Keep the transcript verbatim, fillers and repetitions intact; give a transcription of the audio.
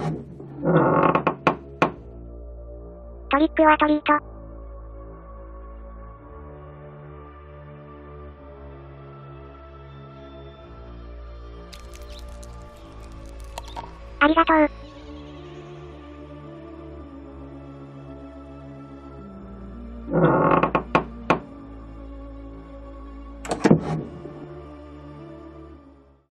トリックはトリート。ありがとう。